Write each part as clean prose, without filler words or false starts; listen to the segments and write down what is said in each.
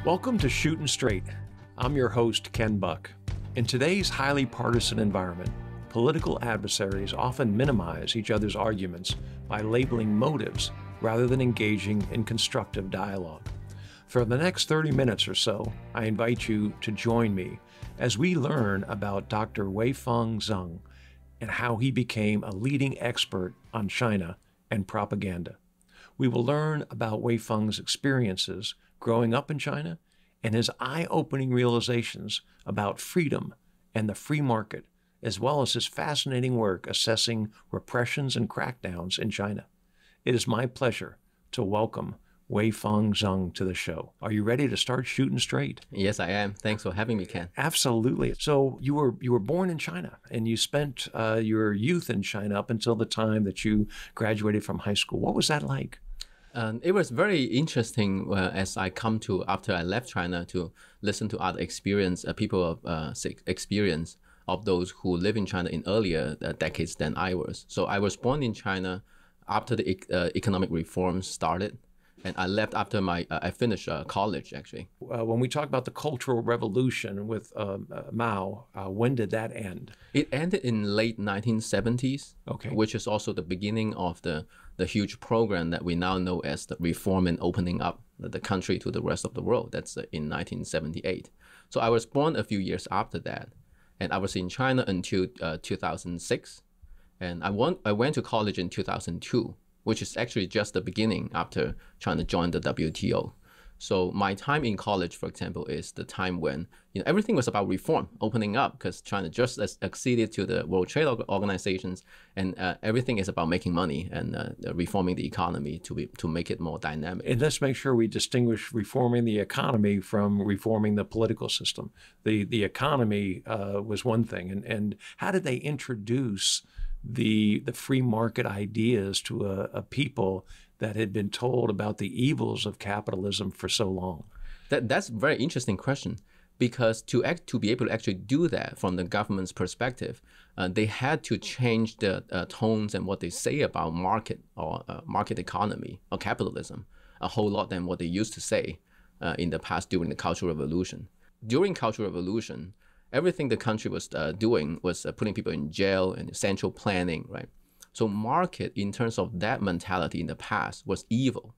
Welcome to Shootin' Straight. I'm your host, Ken Buck. In today's highly partisan environment, political adversaries often minimize each other's arguments by labeling motives rather than engaging in constructive dialogue. For the next 30 minutes or so, I invite you to join me as we learn about Dr. Weifeng Zhong and how he became a leading expert on China and propaganda. We will learn about Weifeng's experiences growing up in China and his eye-opening realizations about freedom and the free market, as well as his fascinating work assessing repressions and crackdowns in China. It is my pleasure to welcome Weifeng Zhong to the show. Are you ready to start shooting straight? Yes, I am. Thanks for having me, Ken. Absolutely. So you were born in China, and you spent your youth in China up until the time that you graduated from high school. What was that like? It was very interesting as I come to, after I left China, to listen to other experience, people of experience of those who live in China in earlier decades than I was. So I was born in China after the economic reforms started. And I left after I finished college, actually. When we talk about the Cultural Revolution with Mao, when did that end? It ended in late 1970s, okay, which is also the beginning of the huge program that we now know as the reform and opening up the country to the rest of the world. That's in 1978. So I was born a few years after that. And I was in China until 2006. And I went to college in 2002. Which is actually just the beginning after China joined the WTO. So my time in college, for example, is the time when everything was about reform, opening up, because China just acceded to the World Trade Organizations, and everything is about making money and reforming the economy to make it more dynamic. And let's make sure we distinguish reforming the economy from reforming the political system. The economy was one thing, and how did they introduce the free market ideas to a people that had been told about the evils of capitalism for so long? That's a very interesting question, because to be able to actually do that from the government's perspective, they had to change the tones and what they say about market or market economy or capitalism a whole lot than what they used to say in the past during the Cultural Revolution. During Cultural Revolution, everything the country was doing was putting people in jail and central planning, right? So market, in terms of that mentality in the past, was evil.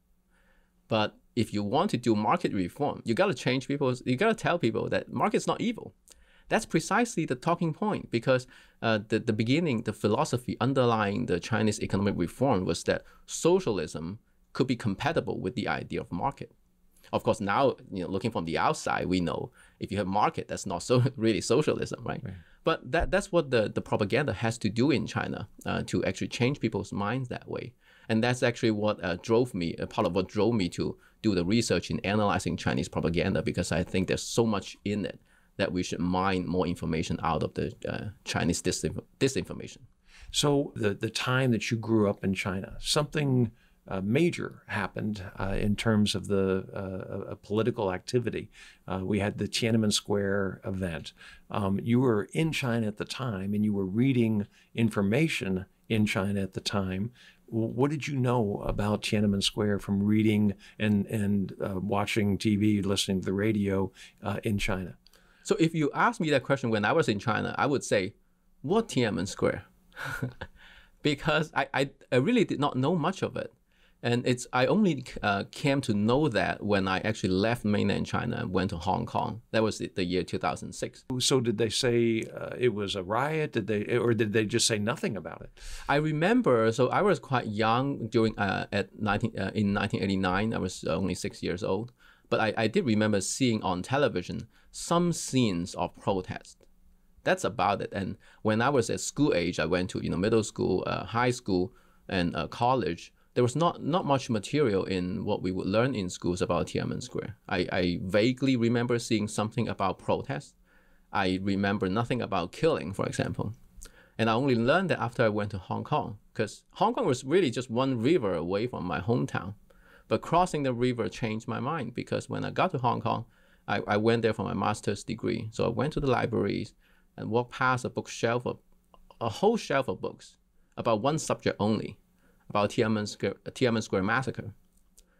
But if you want to do market reform, you got to change people. You got to tell people that market's not evil. That's precisely the talking point, because the beginning, the philosophy underlying the Chinese economic reform was that socialism could be compatible with the idea of market. Of course, now, looking from the outside, we know if you have market, that's not really socialism, right? But that's what the propaganda has to do in China to actually change people's minds that way. And that's actually what drove me, part of what drove me to do the research in analyzing Chinese propaganda, because I think there's so much in it that we should mine more information out of the Chinese disinformation. So the time that you grew up in China, something major happened in terms of the political activity. We had the Tiananmen Square event. You were in China at the time, and you were reading information in China at the time. What did you know about Tiananmen Square from reading and watching TV, listening to the radio in China? So if you asked me that question when I was in China, I would say, what Tiananmen Square? Because I really did not know much of it. And I only came to know that when I actually left mainland China and went to Hong Kong. That was the year 2006. So did they say it was a riot? Did they just say nothing about it? I remember, so I was quite young during in 1989. I was only 6 years old. But I did remember seeing on television some scenes of protest. That's about it. And when I was at school age, I went to middle school, high school, and college. There was not much material in what we would learn in schools about Tiananmen Square. I vaguely remember seeing something about protest. I remember nothing about killing, for example. And I only learned that after I went to Hong Kong, because Hong Kong was really just one river away from my hometown. But crossing the river changed my mind, because when I got to Hong Kong, I went there for my master's degree. So I went to the libraries and walked past a bookshelf, a whole shelf of books about one subject only, about Tiananmen Square massacre.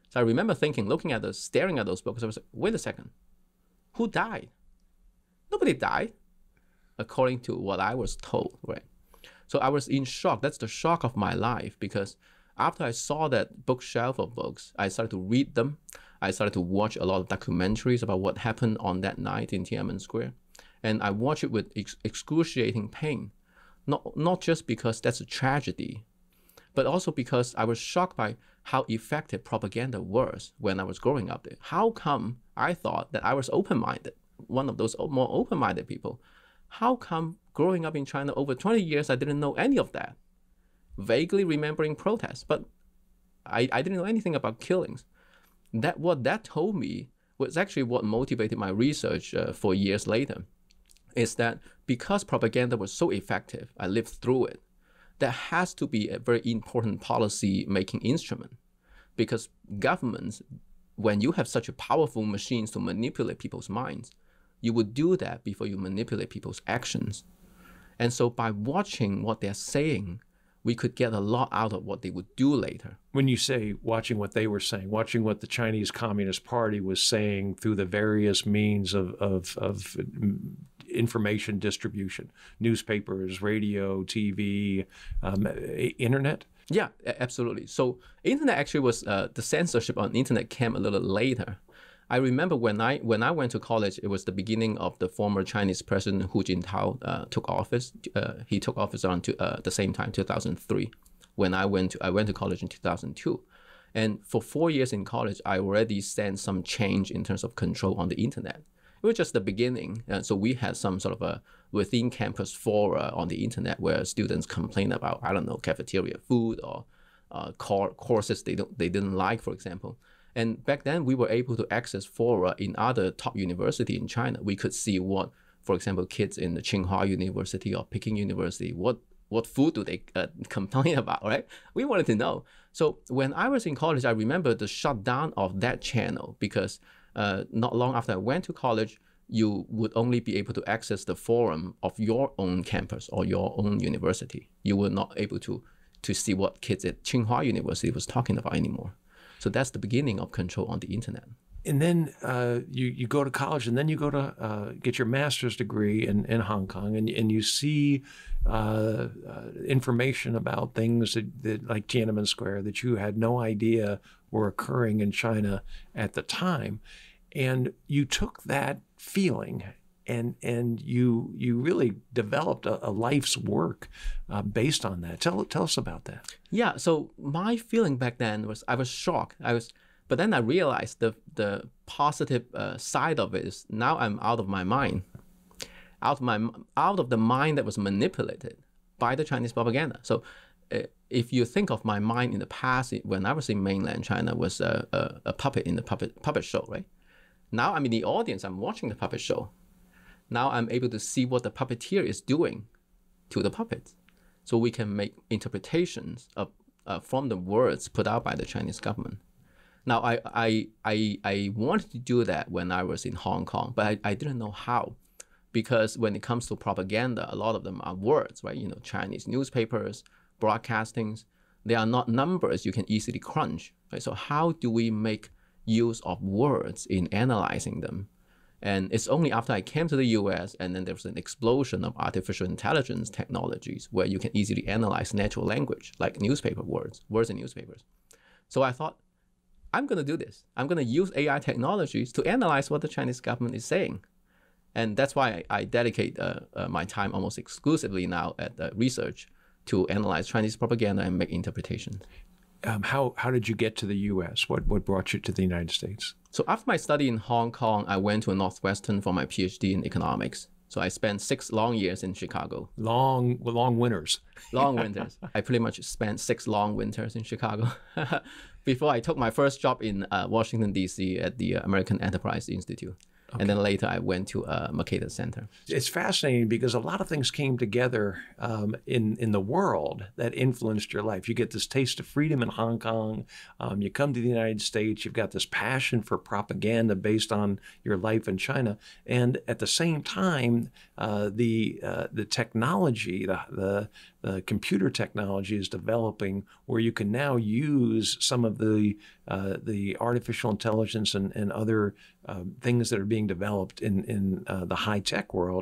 So I remember staring at those books. I was like, wait a second, who died? Nobody died, according to what I was told, right? So I was in shock. That's the shock of my life, because after I saw that bookshelf of books, I started to read them. I started to watch a lot of documentaries about what happened on that night in Tiananmen Square. And I watched it with excruciating pain, not just because that's a tragedy, but also because I was shocked by how effective propaganda was when I was growing up there. How come I thought that I was open-minded, one of those more open-minded people? How come growing up in China over 20 years, I didn't know any of that? Vaguely remembering protests, but I didn't know anything about killings. What that told me was actually what motivated my research for years later, is that because propaganda was so effective, I lived through it, that has to be a very important policy making instrument. Because governments, when you have such a powerful machines to manipulate people's minds, you would do that before you manipulate people's actions. And so by watching what they're saying, we could get a lot out of what they would do later. When you say watching what they were saying, watching what the Chinese Communist Party was saying through the various means of information distribution, newspapers, radio, TV, internet? Yeah, absolutely. So internet actually was, the censorship on internet came a little later. I remember when I went to college, it was the beginning of the former Chinese president Hu Jintao took office. He took office around the same time, 2003, when I went to college in 2002. And for 4 years in college, I already sensed some change in terms of control on the internet. It was just the beginning. So we had some sort of a within campus fora on the internet where students complain about, I don't know, cafeteria food or courses they didn't like, for example. And back then, we were able to access fora in other top university in China. We could see what, for example, kids in the Tsinghua University or Peking University, what food do they complain about, right? We wanted to know. So when I was in college, I remember the shutdown of that channel, because not long after I went to college, you would only be able to access the forum of your own campus or your own university. You were not able to see what kids at Tsinghua University was talking about anymore. So that's the beginning of control on the internet. And then you go to college, and then you go to get your master's degree in Hong Kong, and you see information about things that like Tiananmen Square that you had no idea were occurring in China at the time. And you took that feeling and you really developed a life's work based on that. Tell us about that. Yeah, so my feeling back then was I was shocked. But then I realized the positive side of it is now I'm out of my mind, out of the mind that was manipulated by the Chinese propaganda. So if you think of my mind in the past, when I was in mainland China, was a puppet in the puppet show, right? Now I'm in the audience, I'm watching the puppet show. Now I'm able to see what the puppeteer is doing to the puppets. So we can make interpretations of from the words put out by the Chinese government. Now, I wanted to do that when I was in Hong Kong, but I didn't know how. Because when it comes to propaganda, a lot of them are words, right? You know, Chinese newspapers, broadcastings, they are not numbers you can easily crunch, right? So how do we make use of words in analyzing them? And it's only after I came to the US and then there was an explosion of artificial intelligence technologies where you can easily analyze natural language, like newspaper words in newspapers. So I thought, I'm going to do this. I'm going to use AI technologies to analyze what the Chinese government is saying. And that's why I dedicate my time almost exclusively now at research to analyze Chinese propaganda and make interpretations. How did you get to the U.S.? What brought you to the United States? So after my study in Hong Kong, I went to Northwestern for my PhD in economics. So I spent 6 long years in Chicago. Long winters. Long winters. I pretty much spent 6 long winters in Chicago before I took my first job in Washington, D.C. at the American Enterprise Institute. Okay. And then later I went to Mercator Center. It's fascinating because a lot of things came together in the world that influenced your life. You get this taste of freedom in Hong Kong. You come to the United States. You've got this passion for propaganda based on your life in China. And at the same time, the technology, the computer technology is developing where you can now use some of the the artificial intelligence and other things that are being developed in the high-tech world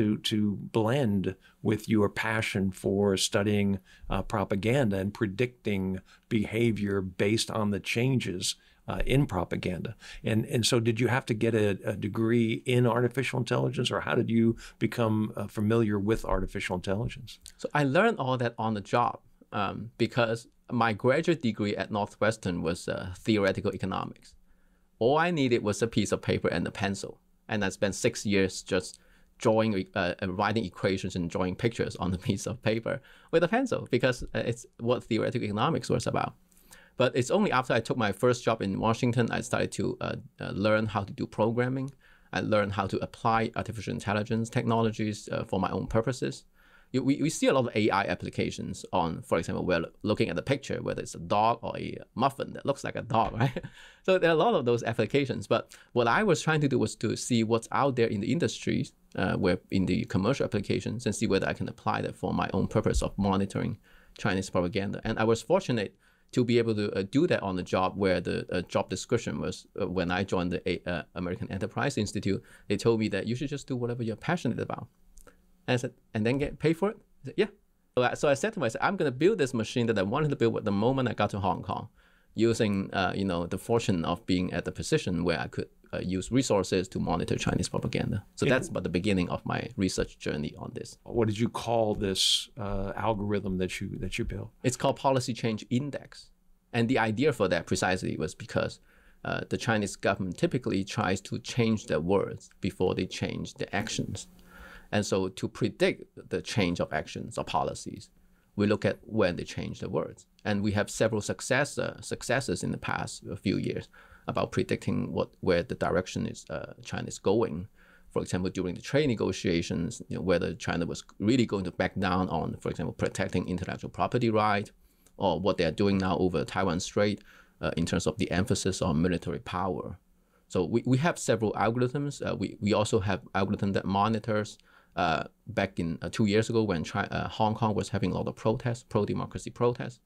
to blend with your passion for studying propaganda and predicting behavior based on the changes in propaganda. And so did you have to get a degree in artificial intelligence, or how did you become familiar with artificial intelligence? So I learned all that on the job because my graduate degree at Northwestern was theoretical economics. All I needed was a piece of paper and a pencil. And I spent 6 years just drawing, writing equations and drawing pictures on a piece of paper with a pencil, because it's what theoretical economics was about. But it's only after I took my first job in Washington, I started to learn how to do programming. I learned how to apply artificial intelligence technologies for my own purposes. We see a lot of AI applications on, for example, we're looking at the picture, whether it's a dog or a muffin that looks like a dog, right? So there are a lot of those applications. But what I was trying to do was to see what's out there in the industries, where in the commercial applications, and see whether I can apply that for my own purpose of monitoring Chinese propaganda. And I was fortunate to be able to do that on the job, where the job description was, when I joined the American Enterprise Institute, they told me that you should just do whatever you're passionate about. And I said, and then get paid for it? I said, yeah. So I said to myself, I'm going to build this machine that I wanted to build the moment I got to Hong Kong, using the fortune of being at the position where I could use resources to monitor Chinese propaganda. So that's about the beginning of my research journey on this. What did you call this algorithm that you built? It's called Policy Change Index. And the idea for that precisely was because the Chinese government typically tries to change their words before they change their actions. And so to predict the change of actions or policies, we look at when they change the words. And we have several successes in the past few years about predicting where the direction is China is going. For example, during the trade negotiations, whether China was really going to back down on, for example, protecting intellectual property right, or what they are doing now over Taiwan Strait in terms of the emphasis on military power. So we have several algorithms. We also have algorithm that monitors. Back in 2 years ago, when Hong Kong was having a lot of protests, pro-democracy protests,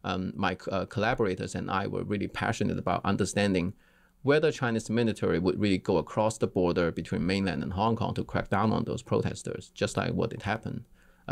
my collaborators and I were really passionate about understanding whether Chinese military would really go across the border between mainland and Hong Kong to crack down on those protesters, just like what had happened,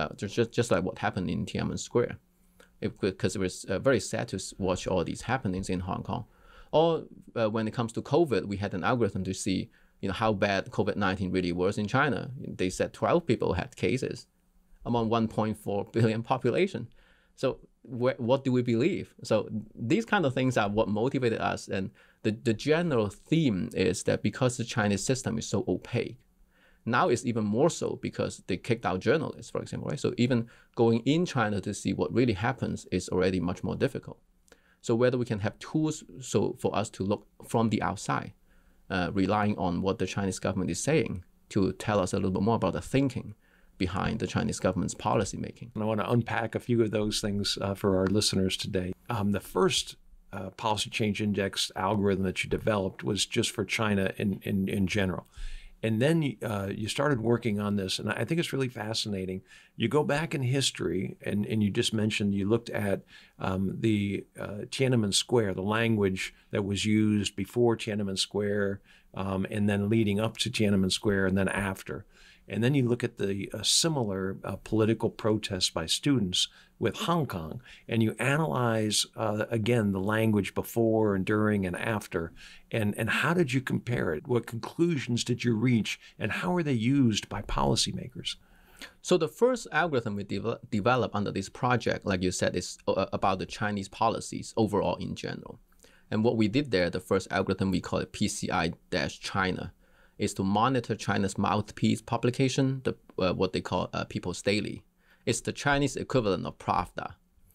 just like what happened in Tiananmen Square. Because it was very sad to watch all these happenings in Hong Kong. Or when it comes to COVID, we had an algorithm to see how bad COVID-19 really was in China. They said 12 people had cases among 1.4 billion population. So what do we believe? So these kind of things are what motivated us. And the general theme is that because the Chinese system is so opaque, now it's even more so because they kicked out journalists, for example, right? So even going in China to see what really happens is already much more difficult. So whether we can have tools for us to look from the outside, relying on what the Chinese government is saying to tell us a little bit more about the thinking behind the Chinese government's policy making. And I want to unpack a few of those things for our listeners today. The first policy change index algorithm that you developed was just for China in general. And then you started working on this, and I think it's really fascinating. You go back in history, and you just mentioned you looked at the Tiananmen Square, the language that was used before Tiananmen Square, and then leading up to Tiananmen Square, and then after. And then you look at the similar political protests by students with Hong Kong, and you analyze, again, the language before and during and after. And how did you compare it? What conclusions did you reach, and how are they used by policymakers? So the first algorithm we developed under this project, like you said, is about the Chinese policies overall in general. And what we did there, the first algorithm, we call it PCI-China, is to monitor China's mouthpiece publication, what they call People's Daily. It's the Chinese equivalent of Pravda.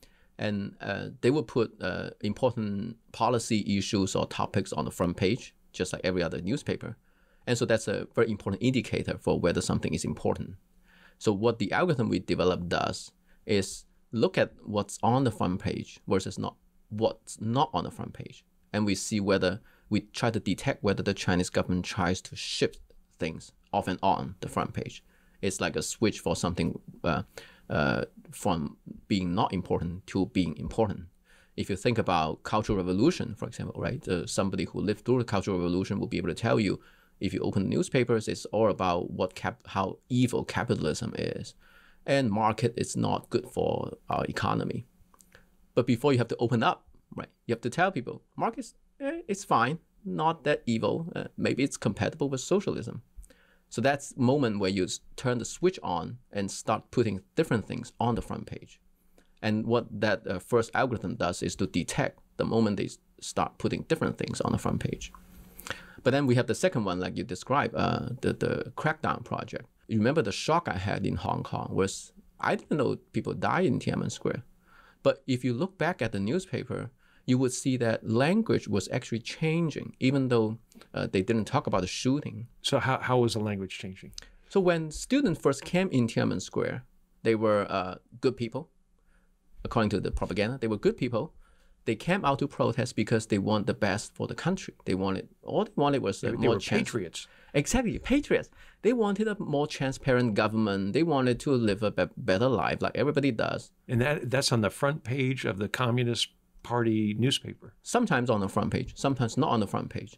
And they will put important policy issues or topics on the front page, just like every other newspaper. And so that's a very important indicator for whether something is important. So what the algorithm we developed does is look at what's on the front page versus what's not on the front page. And we see whether we try to detect whether the Chinese government tries to shift things off and on the front page. It's like a switch for something from being not important to being important. If you think about Cultural Revolution, for example, right? Somebody who lived through the Cultural Revolution will be able to tell you, if you open newspapers, it's all about how evil capitalism is. And market is not good for our economy. But before you have to open up, right? You have to tell people, markets, it's fine, not that evil. Maybe it's compatible with socialism. So that's the moment where you turn the switch on and start putting different things on the front page. And what that first algorithm does is to detect the moment they start putting different things on the front page. But then we have the second one, like you described, the crackdown project. You remember the shock I had in Hong Kong was I didn't know people died in Tiananmen Square. But if you look back at the newspaper, you would see that language was actually changing, even though they didn't talk about the shooting. So how was the language changing? So when students first came in Tiananmen Square, they were good people. According to the propaganda, they were good people. They came out to protest because they want the best for the country. All they wanted was They more were patriots. Exactly, patriots. They wanted a more transparent government. They wanted to live a better life like everybody does. And that's on the front page of the Communist Party newspaper. Sometimes on the front page, sometimes not on the front page.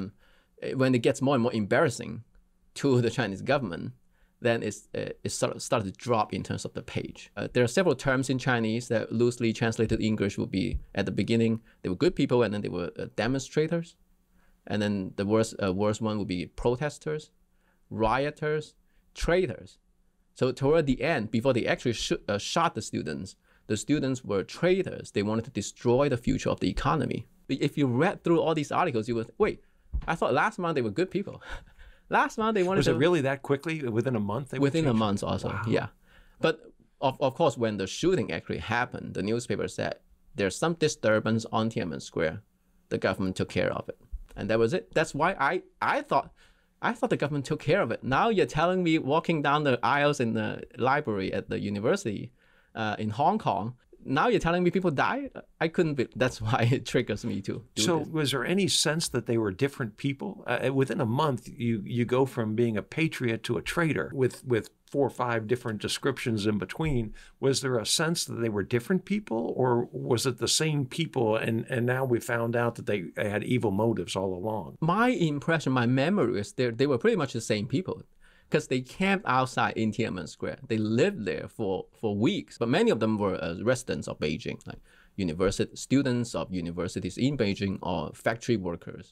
When it gets more and more embarrassing to the Chinese government, then it started to drop in terms of the page. There are several terms in Chinese that loosely translated English would be, at the beginning, they were good people, and then they were demonstrators. And then the worst one would be protesters, rioters, traitors. So toward the end, before they actually shot the students were traitors. They wanted to destroy the future of the economy. If you read through all these articles, you would, wait, I thought last month they were good people. Last month they wanted to... Was it really that quickly? Within a month? Within a month also, wow. Yeah. But of course, when the shooting actually happened, the newspaper said there's some disturbance on Tiananmen Square. The government took care of it. And that was it. That's why I thought the government took care of it. Now you're telling me walking down the aisles in the library at the university in Hong Kong, now you're telling me people died? I couldn't be. That's why it triggers me to do So this. was there any sense that they were different people? Within a month, you go from being a patriot to a traitor with 4 or 5 different descriptions in between. Was there a sense that they were different people, or was it the same people and now we found out that they had evil motives all along? My impression, my memory is they were pretty much the same people, because they camped outside in Tiananmen Square. They lived there for weeks, but many of them were residents of Beijing, like students of universities in Beijing or factory workers.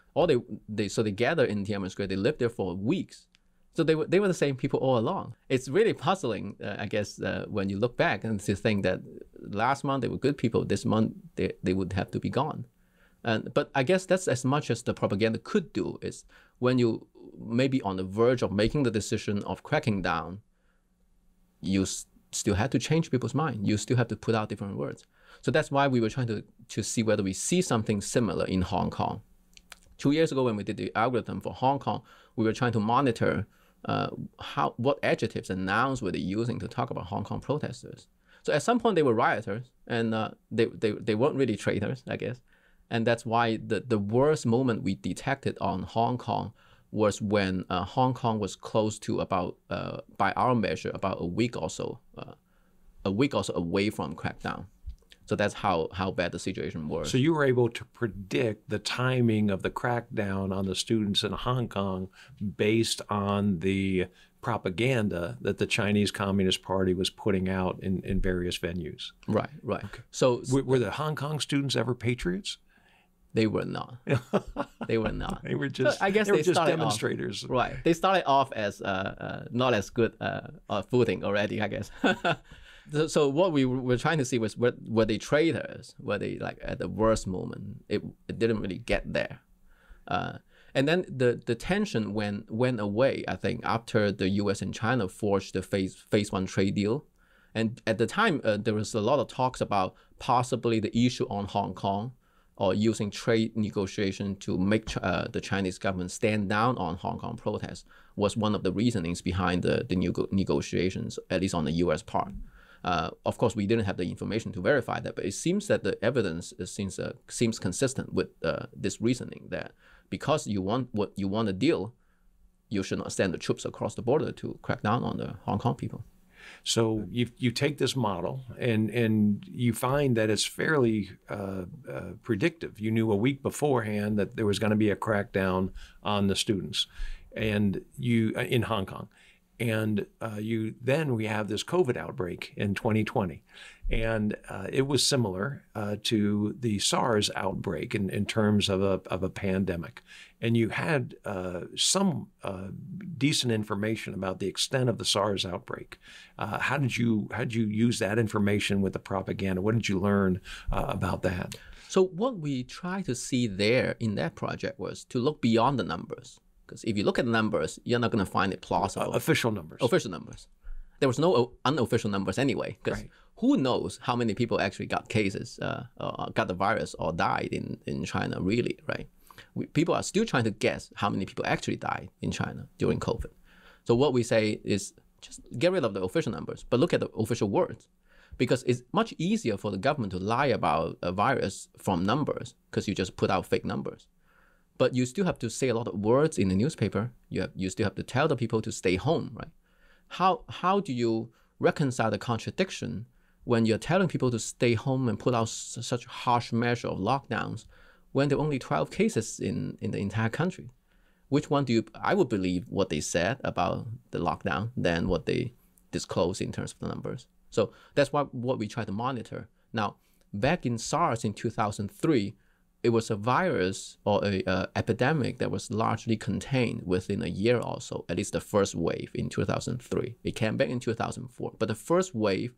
So they gathered in Tiananmen Square. They lived there for weeks. So they were the same people all along. It's really puzzling, I guess, when you look back and to think that last month they were good people. This month they would have to be gone. But I guess that's as much as the propaganda could do, is when you maybe on the verge of making the decision of cracking down, you still had to change people's mind. You still have to put out different words. So that's why we were trying to see whether we see something similar in Hong Kong. 2 years ago, when we did the algorithm for Hong Kong, we were trying to monitor what adjectives and nouns were they using to talk about Hong Kong protesters. So at some point they were rioters, and they weren't really traitors, I guess. And that's why the worst moment we detected on Hong Kong was when Hong Kong was close to about, by our measure, about a week or so away from crackdown. So that's how bad the situation was. So you were able to predict the timing of the crackdown on the students in Hong Kong based on the propaganda that the Chinese Communist Party was putting out in various venues. Right. Okay. So were the Hong Kong students ever patriots? They were not. They were not. They were just. I guess they were just started demonstrators. Right. They started off as not as good footing already, I guess. So what we were trying to see was, were they traitors? Were they like at the worst moment? It didn't really get there. And then the tension went away, I think, after the U.S. and China forged the phase 1 trade deal. And at the time, there was a lot of talks about possibly the issue on Hong Kong, or using trade negotiation to make the Chinese government stand down on Hong Kong protests, was one of the reasonings behind the negotiations, at least on the U.S. part. Of course, we didn't have the information to verify that, but it seems that the evidence seems consistent with this reasoning, that because you want a deal, you should not send the troops across the border to crack down on the Hong Kong people. So you take this model and you find that it's fairly predictive. You knew a week beforehand that there was going to be a crackdown on the students, and you in Hong Kong, and we have this COVID outbreak in 2020. And it was similar to the SARS outbreak in terms of a pandemic. And you had some decent information about the extent of the SARS outbreak. How did you use that information with the propaganda? What did you learn about that? So what we tried to see there in that project was to look beyond the numbers. Because if you look at the numbers, you're not going to find it plausible. Official numbers. Official numbers. There was no unofficial numbers anyway, because who knows how many people actually got cases, got the virus or died in China, really, right? People are still trying to guess how many people actually died in China during COVID. So what we say is just get rid of the official numbers, but look at the official words, because it's much easier for the government to lie about a virus from numbers, because you just put out fake numbers. But you still have to say a lot of words in the newspaper. You still have to tell the people to stay home, right? How do you reconcile the contradiction when you're telling people to stay home and put out such harsh measure of lockdowns when there are only 12 cases in the entire country? Which one do you, I would believe what they said about the lockdown than what they disclose in terms of the numbers. So that's what we try to monitor. Now, back in SARS in 2003, it was a virus or a epidemic that was largely contained within a year or so, at least the first wave in 2003. It came back in 2004, but the first wave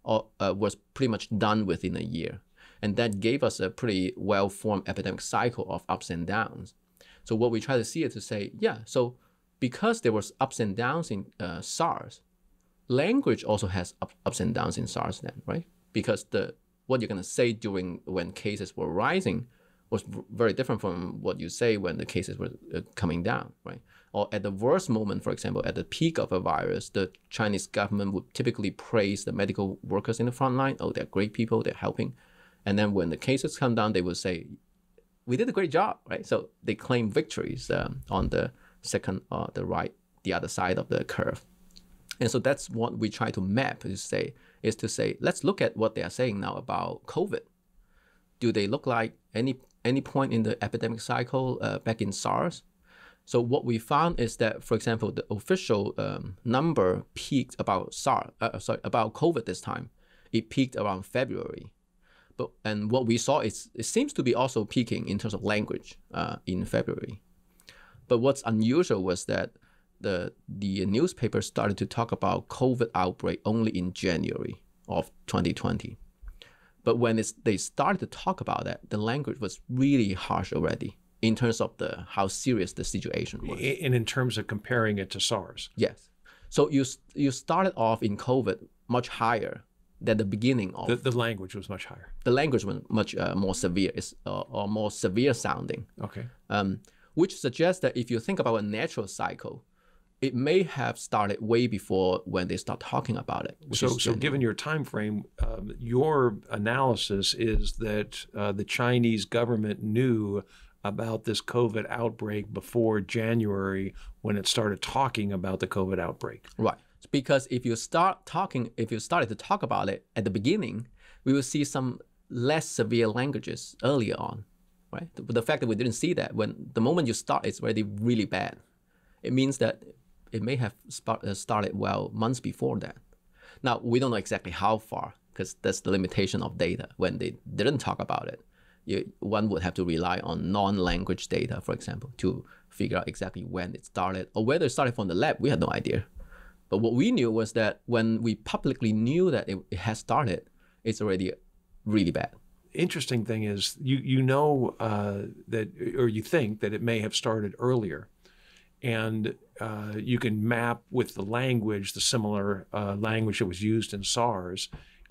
was pretty much done within a year. And that gave us a pretty well-formed epidemic cycle of ups and downs. So what we try to see is to say, yeah, so because there was ups and downs in SARS, language also has ups and downs in SARS then, right? Because what you're going to say when cases were rising was very different from what you say when the cases were coming down, right? Or at the worst moment, for example, at the peak of a virus, the Chinese government would typically praise the medical workers in the front line. Oh, they're great people, they're helping. And then when the cases come down, they would say, we did a great job, right? So they claim victories on the second, the other side of the curve. And so that's what we try to map is to say, let's look at what they are saying now about COVID. Do they look like any point in the epidemic cycle back in SARS? So what we found is that, for example, the official number peaked about about COVID this time. It peaked around February. And what we saw is it seems to be also peaking in terms of language in February. But what's unusual was that the newspaper started to talk about COVID outbreak only in January of 2020. But when they started to talk about that, the language was really harsh already in terms of how serious the situation was. And in terms of comparing it to SARS. Yes. So you started off in COVID much higher than the beginning of... The language was much higher. The language was much more severe, or more severe sounding. Okay. Which suggests that if you think about a natural cycle, it may have started way before when they start talking about it. So given your time frame, your analysis is that the Chinese government knew about this COVID outbreak before January when it started talking about the COVID outbreak. Right. Because if you started to talk about it at the beginning, we will see some less severe languages earlier on, right? The fact that we didn't see that, when the moment you start, it's already really bad. It means that it may have started months before that. Now, we don't know exactly how far, because that's the limitation of data. When they didn't talk about it, one would have to rely on non-language data, for example, to figure out exactly when it started, or whether it started from the lab. We had no idea. But what we knew was that when we publicly knew that it has started, it's already really bad. Interesting thing is, you know that, or you think that it may have started earlier. And you can map with the language, the similar language that was used in SARS.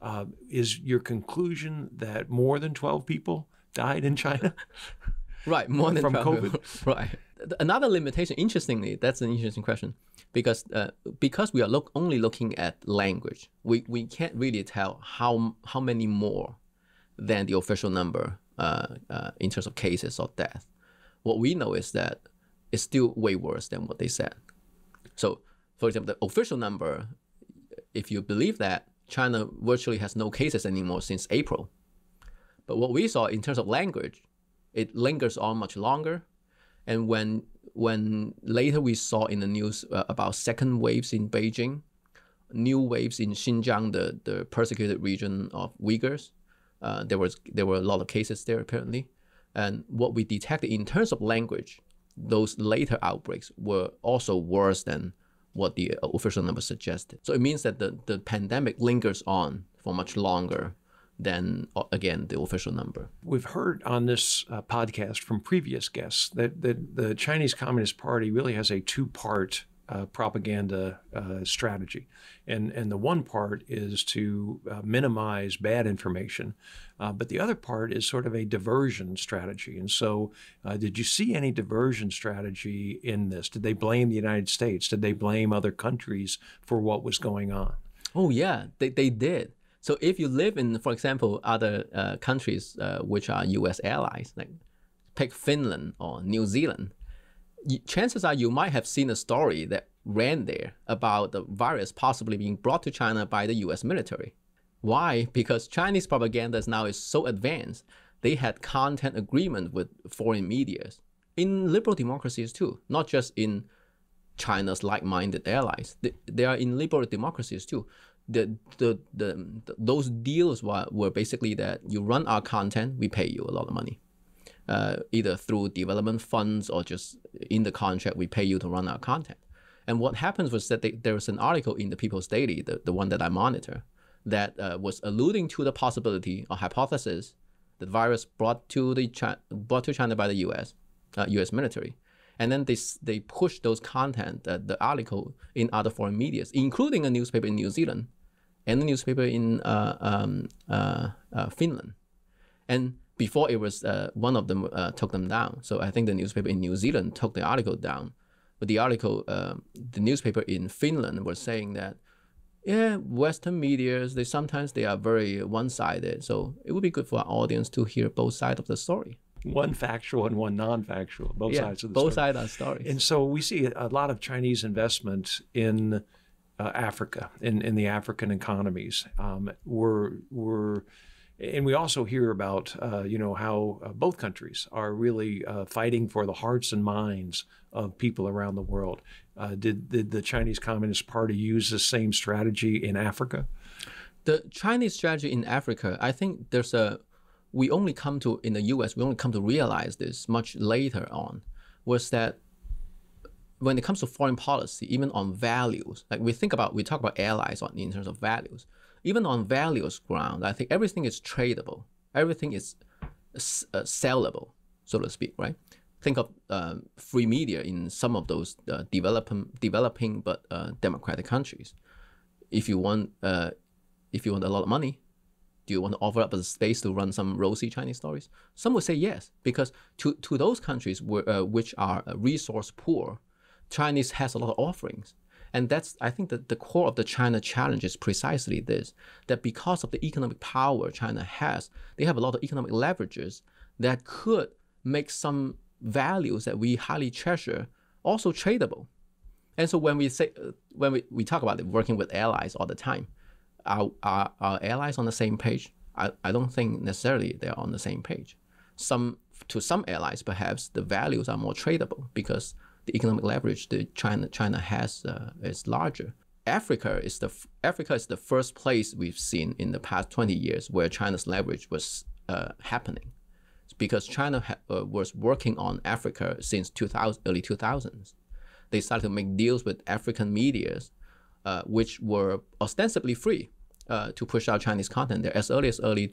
Is your conclusion that more than 12 people died in China? Right, more than from 12 COVID. People. Right. Another limitation, interestingly, that's an interesting question, because we are only looking at language. We can't really tell how many more than the official number in terms of cases or death. What we know is that it's still way worse than what they said. So, for example, the official number if you believe that, China virtually has no cases anymore since April. But what we saw in terms of language, it lingers on much longer. And when later we saw in the news about second waves in Beijing, new waves in Xinjiang, the persecuted region of Uyghurs, there were a lot of cases there apparently. And what we detected in terms of language, those later outbreaks were also worse than what the official number suggested. So it means that the pandemic lingers on for much longer than, again, the official number. We've heard on this podcast from previous guests that the Chinese Communist Party really has a two-part propaganda strategy. And the one part is to minimize bad information, but the other part is sort of a diversion strategy. And so did you see any diversion strategy in this? Did they blame the United States? Did they blame other countries for what was going on? Oh, yeah, they did. So if you live in, for example, other countries which are U.S. allies, like pick Finland or New Zealand, chances are you might have seen a story that ran there about the virus possibly being brought to China by the U.S. military. Why? Because Chinese propaganda now is so advanced. They had content agreement with foreign medias in liberal democracies too, not just in China's like-minded allies. They are in liberal democracies too. Those deals were basically that you run our content, we pay you a lot of money. Either through development funds or just in the contract, we pay you to run our content. And what happens was that there was an article in the People's Daily, the one that I monitor, that was alluding to the possibility or hypothesis that virus brought to China by the U.S. Military. And then they pushed those content, the article, in other foreign medias, including a newspaper in New Zealand and a newspaper in Finland. And before it was, one of them took them down. So I think the newspaper in New Zealand took the article down. But the article, the newspaper in Finland was saying that, yeah, Western medias, they sometimes are very one-sided. So it would be good for our audience to hear both sides of the story. One factual and one non-factual, both sides of the both story. Both sides are stories. And so we see a lot of Chinese investment in Africa, in the African economies. And we also hear about, how both countries are really fighting for the hearts and minds of people around the world. Did the Chinese Communist Party use the same strategy in Africa? The Chinese strategy in Africa, I think in the U.S., we only come to realize this much later on, was that when it comes to foreign policy, even on values, like we talk about allies in terms of values, even on values ground, I think everything is tradable. Everything is sellable, so to speak, right? Think of free media in some of those developing but democratic countries. If you want a lot of money, do you want to offer up a space to run some rosy Chinese stories? Some would say yes, because to those countries which are resource poor, Chinese has a lot of offerings. And that's, I think, that the core of the China challenge is precisely this, that because of the economic power China has, they have a lot of economic leverages that could make some values that we highly treasure also tradable. And so when we talk about it, working with allies all the time, are allies on the same page? I don't think necessarily they're on the same page. To some allies, perhaps the values are more tradable because the economic leverage that China has is larger. Africa is the first place we've seen in the past 20 years where China's leverage was happening. It's because China was working on Africa since early 2000s. They started to make deals with African medias, which were ostensibly free to push out Chinese content there as early as the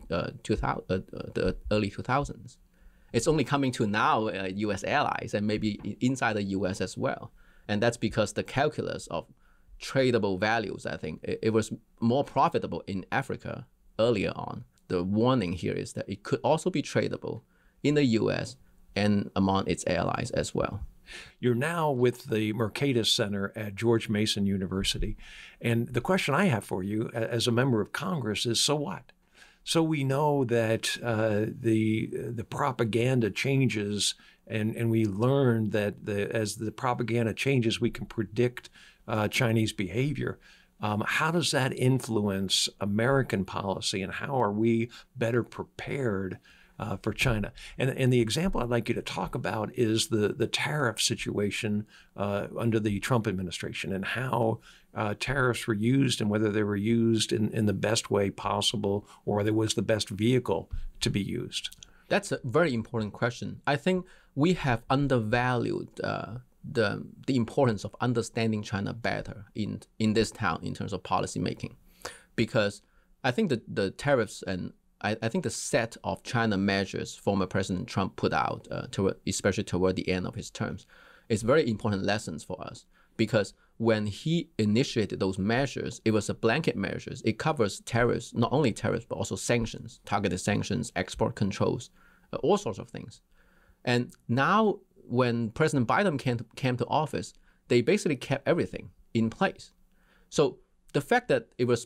early 2000s. It's only coming to now U.S. allies and maybe inside the U.S. as well. And that's because the calculus of tradable values, I think, it was more profitable in Africa earlier on. The warning here is that it could also be tradable in the U.S. and among its allies as well. You're now with the Mercatus Center at George Mason University. And the question I have for you as a member of Congress is, so what? So we know that the propaganda changes, and we learn that as the propaganda changes, we can predict Chinese behavior. How does that influence American policy, and how are we better prepared for China? And the example I'd like you to talk about is the tariff situation under the Trump administration, and how tariffs were used, and whether they were used in the best way possible, or whether it was the best vehicle to be used. That's a very important question. I think we have undervalued the importance of understanding China better in this town in terms of policy making, because I think the tariffs and I think the set of China measures former President Trump put out, especially toward the end of his terms, is very important lessons for us, because when he initiated those measures, it was a blanket measures. It covers tariffs, not only tariffs, but also sanctions, targeted sanctions, export controls, all sorts of things. And now when President Biden came to office, they basically kept everything in place. So the fact that it was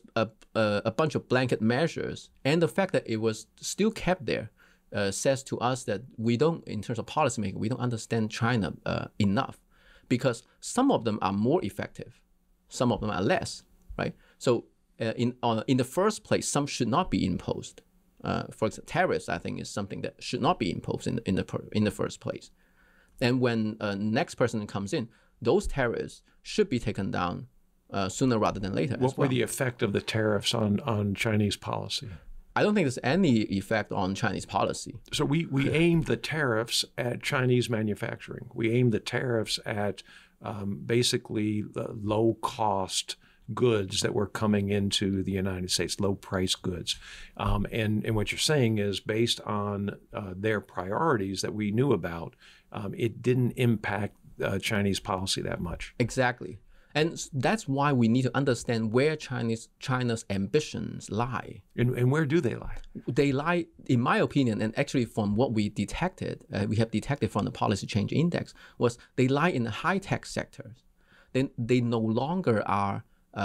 a bunch of blanket measures, and the fact that it was still kept there, says to us that we don't, in terms of policymaking, we don't understand China enough, because some of them are more effective, some of them are less, right? So in the first place, some should not be imposed. For example, tariffs, I think, is something that should not be imposed in the first place. And when next person comes in, those tariffs should be taken down sooner rather than later. What were the effect of the tariffs on Chinese policy? I don't think there's any effect on Chinese policy. So we aimed the tariffs at Chinese manufacturing. We aimed the tariffs at basically the low-cost goods that were coming into the United States, low-price goods. And what you're saying is, based on their priorities that we knew about, it didn't impact Chinese policy that much. Exactly. And that's why we need to understand where China's ambitions lie. And where do they lie? They lie, in my opinion, and actually from what we detected, we have detected from the Policy Change Index, was they lie in the high-tech sectors. They no longer are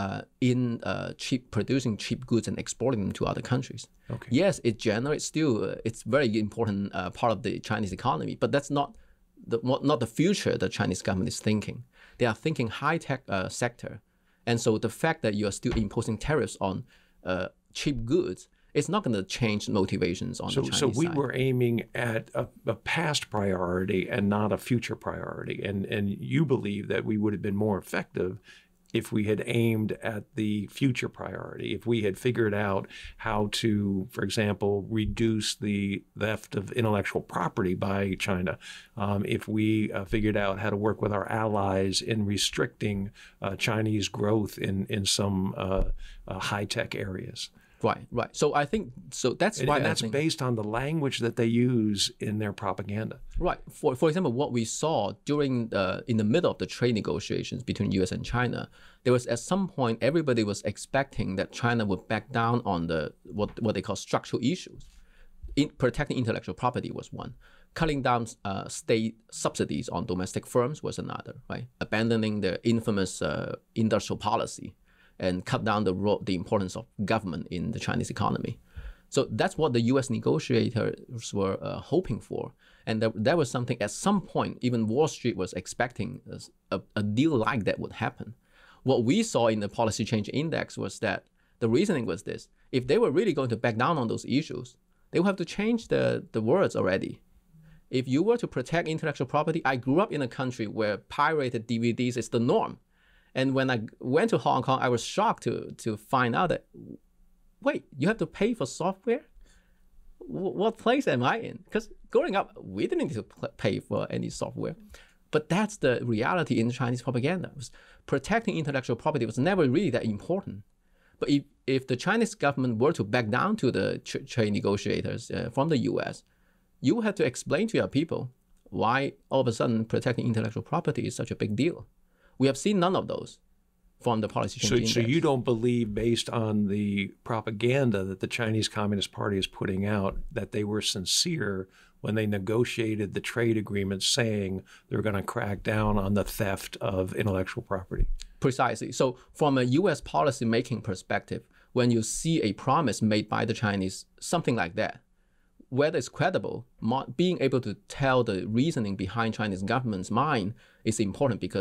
in producing cheap goods and exporting them to other countries. Okay. Yes, it generates still, it's very important part of the Chinese economy, but that's not the future the Chinese government is thinking. They are thinking high-tech sector. And so the fact that you are still imposing tariffs on cheap goods, it's not going to change motivations on the Chinese side. So we side. were aiming at a past priority and not a future priority. And you believe that we would have been more effective if we had aimed at the future priority, if we had figured out how to, for example, reduce the theft of intellectual property by China, if we figured out how to work with our allies in restricting Chinese growth in some high-tech areas. Right. So I think that's why that's based on the language that they use in their propaganda. Right. For example, what we saw during in the middle of the trade negotiations between U.S. and China, there was at some point everybody was expecting that China would back down on the what they call structural issues. Protecting intellectual property was one. Cutting down state subsidies on domestic firms was another. Right. Abandoning the infamous industrial policy, and cut down the importance of government in the Chinese economy. So that's what the U.S. negotiators were hoping for. And that was something at some point, even Wall Street was expecting a deal like that would happen. What we saw in the Policy Change Index was that the reasoning was this: if they were really going to back down on those issues, they would have to change the words already. If you were to protect intellectual property, I grew up in a country where pirated DVDs is the norm. And when I went to Hong Kong, I was shocked to find out that, wait, you have to pay for software? What place am I in? Because growing up, we didn't need to pay for any software. But that's the reality in Chinese propaganda. Protecting intellectual property was never really that important. But if the Chinese government were to back down to the trade negotiators from the US, you have to explain to your people why all of a sudden protecting intellectual property is such a big deal. We have seen none of those from the Policy Change Index. So you don't believe, based on the propaganda that the Chinese Communist Party is putting out, that they were sincere when they negotiated the trade agreement saying they're going to crack down on the theft of intellectual property? Precisely. So from a U.S. policy-making perspective, when you see a promise made by the Chinese, something like that, whether it's credible, being able to tell the reasoning behind Chinese government's mind is important, because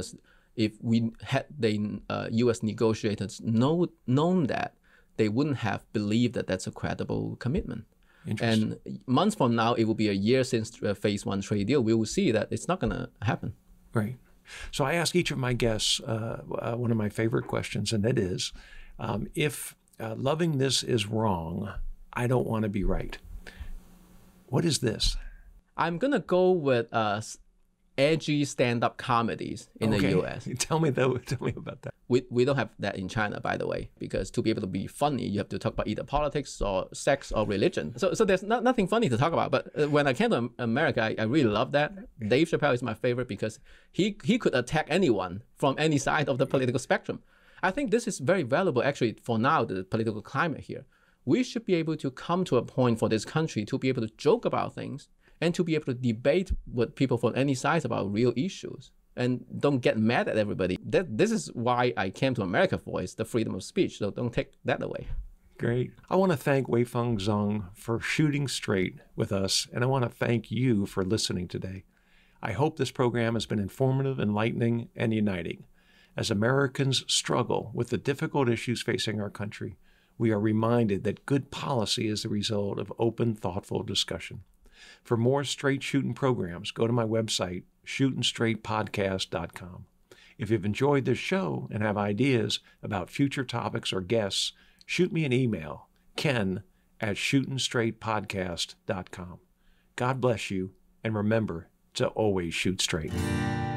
if we had the U.S. negotiators known that, they wouldn't have believed that that's a credible commitment. And months from now, it will be a year since phase one trade deal. We will see that it's not going to happen. Right. So I ask each of my guests one of my favorite questions, and it is, if loving this is wrong, I don't want to be right. What is this? I'm going to go with edgy stand-up comedies in the U.S. Tell me about that. We don't have that in China, by the way, because to be able to be funny, you have to talk about either politics or sex or religion. So there's nothing funny to talk about. But when I came to America, I really love that. Dave Chappelle is my favorite because he could attack anyone from any side of the political spectrum. I think this is very valuable, actually, for now, the political climate here. We should be able to come to a point for this country to be able to joke about things and to be able to debate with people from any side about real issues and don't get mad at everybody. This is why I came to America for, is the freedom of speech. So don't take that away. Great. I want to thank Weifeng Zhong for shooting straight with us, and I want to thank you for listening today. I hope this program has been informative, enlightening, and uniting. As Americans struggle with the difficult issues facing our country, we are reminded that good policy is the result of open, thoughtful discussion. For more straight shooting programs, go to my website, shootingstraightpodcast.com. If you've enjoyed this show and have ideas about future topics or guests, shoot me an email, ken@shootingstraightpodcast.com. God bless you, and remember to always shoot straight.